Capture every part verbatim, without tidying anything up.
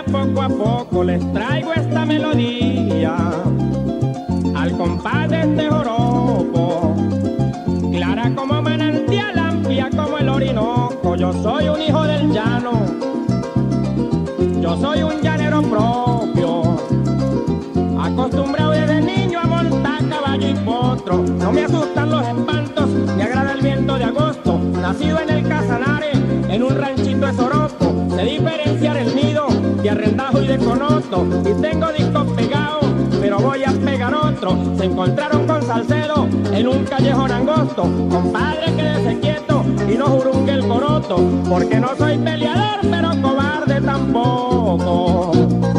poco a poco les traigo esta melodía al compás de este joropo, clara como manantial, amplia como el Orinoco. Yo soy un hijo del llano, yo soy un llanero propio, acostumbrado desde niño a montar caballo y potro. No me asustan los espantos, me agrada el viento de agosto. Nacido en el Casanare, en un ranchito de Soropo, sé diferenciar el nido de arrendajo y de conoto. Y tengo discos pegados, pero voy a pegar otro. Se encontraron con Salcedo en un callejón angosto. Compadre, quédese quieto y no jurungue el coroto, porque no soy peleador, pero cobarde tampoco.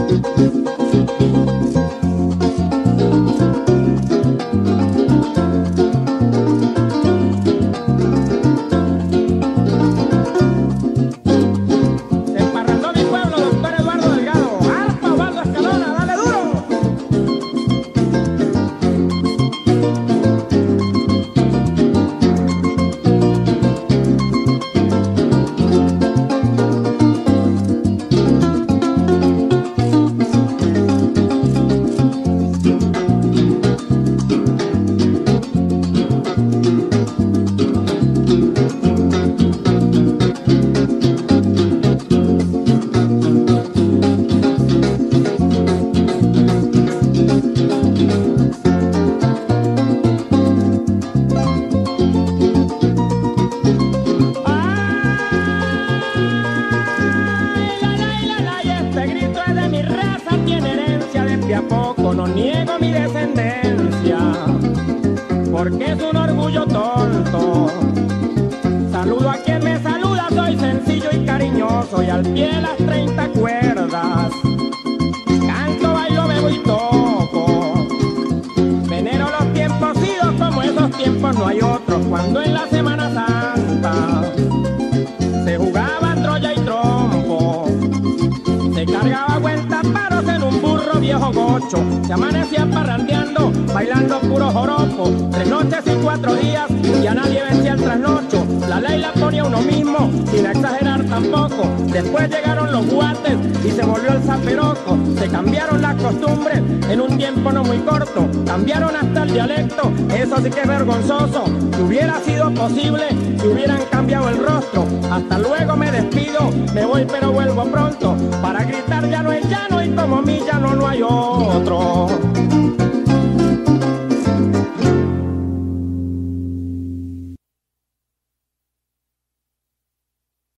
A poco no niego mi descendencia, porque es un orgullo tonto. Saludo a quien me saluda, soy sencillo y cariñoso, y al pie de las treinta cuerdas canto, bailo, bebo y toco. Venero los tiempos idos, como esos tiempos no hay otros, cuando en la Semana Santa se jugaba Troya y trompo, se cargaba cuentaparos en un burro viejo gocho, se amanecía parrandeando, bailando puro joropo. Tres noches y cuatro días y a nadie vencía el trasnocho. La ley la ponía uno mismo, sin exagerar tampoco. Después llegaron los guates y se volvió el zaperoco. Se cambiaron las costumbres en un tiempo no muy corto, cambiaron hasta el dialecto, eso sí que es vergonzoso. Si hubiera sido posible, si hubieran cambiado el rostro. Hasta luego, me despido, me voy pero vuelvo pronto.